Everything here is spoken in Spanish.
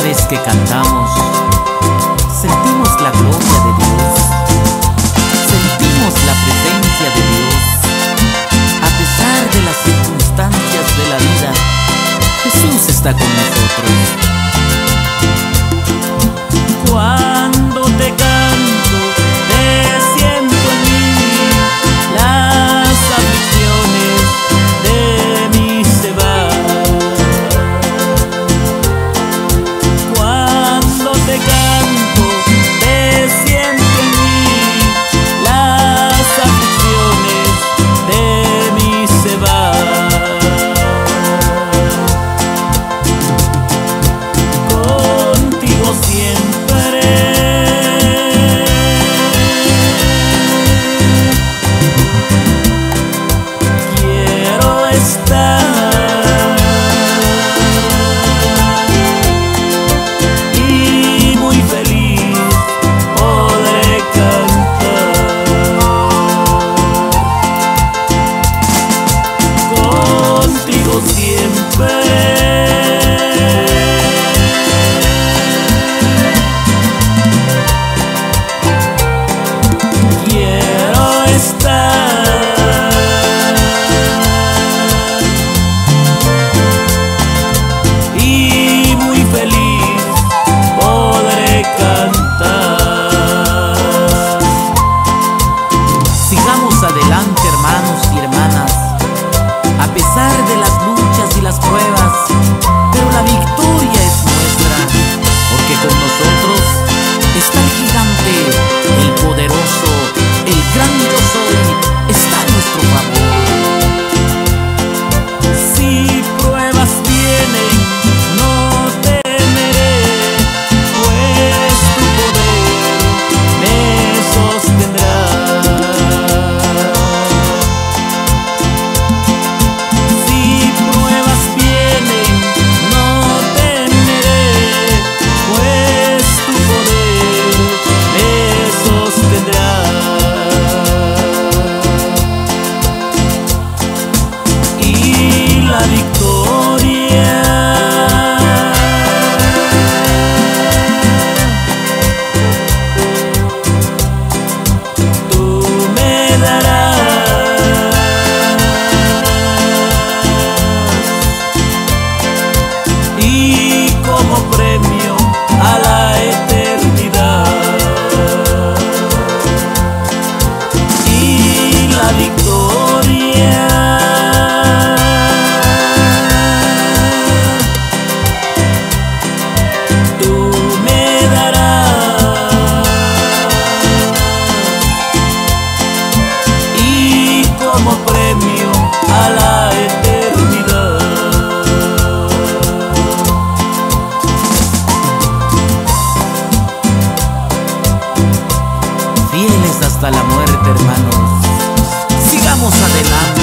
vez que cantamos, sentimos la gloria de Dios, sentimos la presencia de Dios. A pesar de las circunstancias de la vida, Jesús está con nosotros. Cuando te canto, te siento en mí, las aflicciones de mí se van. Cuando te canto, te siento en mí, las aflicciones de mí se van. Contigo siempre quiero estar. Adelante, hermanos y hermanas, a pesar de las luchas y las pruebas, pero la victoria es nuestra, porque con nosotros está el gigante, el poderoso, el gran yo soy, está a nuestro favor. Si pruebas vienen, no temeré, pues tu poder me sostendrá. Como premio a la eternidad, y la victoria tú me darás, y como premio a la eternidad. Fieles hasta la muerte, hermanos, sigamos adelante.